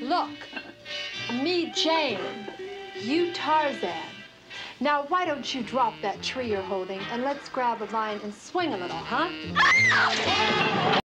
Look, me, Jane, you, Tarzan. Now, why don't you drop that tree you're holding and let's grab a vine and swing a little, huh?